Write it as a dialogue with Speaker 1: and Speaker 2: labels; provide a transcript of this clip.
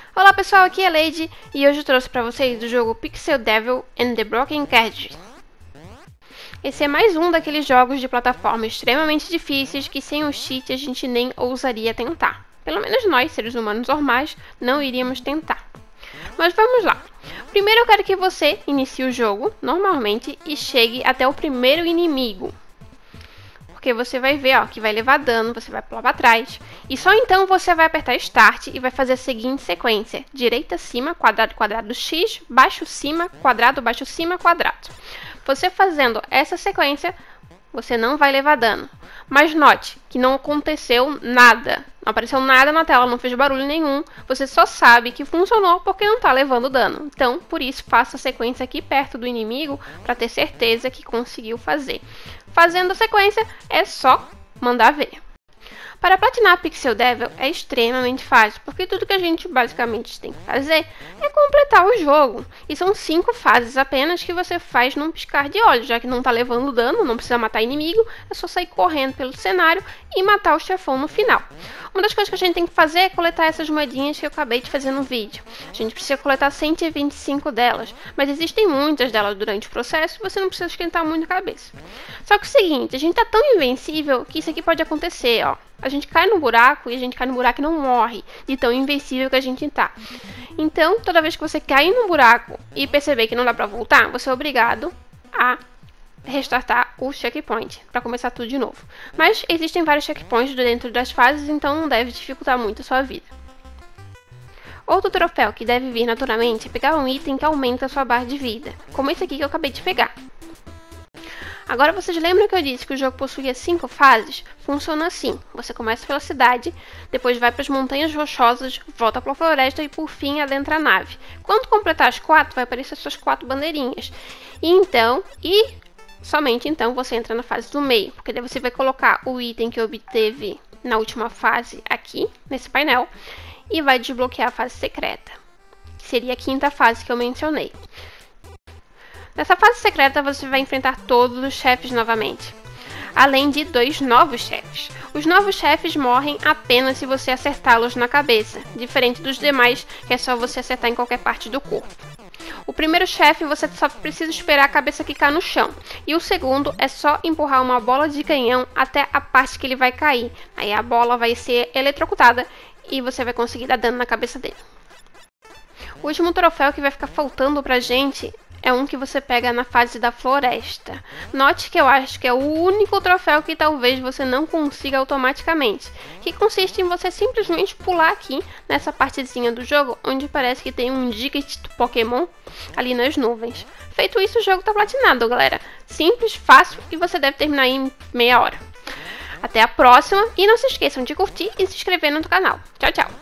Speaker 1: Olá pessoal, aqui é a Lady e hoje eu trouxe para vocês o jogo Pixel Devil and the Broken Carriage. Esse é mais um daqueles jogos de plataforma extremamente difíceis que sem o cheat a gente nem ousaria tentar. Pelo menos nós, seres humanos normais, não iríamos tentar. Mas vamos lá. Primeiro eu quero que você inicie o jogo normalmente e chegue até o primeiro inimigo. Porque você vai ver, ó, que vai levar dano, você vai pular para trás. E só então você vai apertar Start e vai fazer a seguinte sequência. Direita, cima, quadrado, quadrado, X, baixo, cima, quadrado, baixo, cima, quadrado. Você fazendo essa sequência, você não vai levar dano. Mas note que não aconteceu nada. Não apareceu nada na tela, não fez barulho nenhum. Você só sabe que funcionou porque não está levando dano. Então, por isso, faça a sequência aqui perto do inimigo para ter certeza que conseguiu fazer. Fazendo a sequência, é só mandar ver. Para platinar Pixel Devil é extremamente fácil, porque tudo que a gente basicamente tem que fazer é completar o jogo. E são 5 fases apenas que você faz num piscar de olhos, já que não está levando dano, não precisa matar inimigo, é só sair correndo pelo cenário e matar o chefão no final. Uma das coisas que a gente tem que fazer é coletar essas moedinhas que eu acabei de fazer no vídeo. A gente precisa coletar 125 delas, mas existem muitas delas durante o processo e você não precisa esquentar muito a cabeça. Só que é o seguinte, a gente tá tão invencível que isso aqui pode acontecer, ó. A gente cai no buraco e a gente cai no buraco e não morre, de tão invencível que a gente tá. Então, toda vez que você cair no buraco e perceber que não dá pra voltar, você é obrigado a restartar o checkpoint, para começar tudo de novo. Mas existem vários checkpoints dentro das fases, então não deve dificultar muito a sua vida. Outro troféu que deve vir naturalmente é pegar um item que aumenta a sua barra de vida, como esse aqui que eu acabei de pegar. Agora vocês lembram que eu disse que o jogo possuía 5 fases? Funciona assim, você começa pela cidade, depois vai para as montanhas rochosas, volta para a floresta e por fim adentra a nave. Quando completar as 4, vai aparecer suas 4 bandeirinhas. E somente então você entra na fase do meio, porque daí você vai colocar o item que obteve na última fase aqui, nesse painel, e vai desbloquear a fase secreta, que seria a 5ª fase que eu mencionei. Nessa fase secreta você vai enfrentar todos os chefes novamente, além de 2 novos chefes. Os novos chefes morrem apenas se você acertá-los na cabeça, diferente dos demais que é só você acertar em qualquer parte do corpo. O primeiro chefe você só precisa esperar a cabeça quicar no chão, e o segundo é só empurrar uma bola de canhão até a parte que ele vai cair. Aí a bola vai ser eletrocutada e você vai conseguir dar dano na cabeça dele. O último troféu que vai ficar faltando pra gente é um que você pega na fase da floresta. Note que eu acho que é o único troféu que talvez você não consiga automaticamente, que consiste em você simplesmente pular aqui nessa partezinha do jogo onde parece que tem um Digit Pokémon ali nas nuvens. Feito isso, o jogo tá platinado, galera. Simples, fácil e você deve terminar em meia hora. Até a próxima e não se esqueçam de curtir e se inscrever no canal. Tchau, tchau!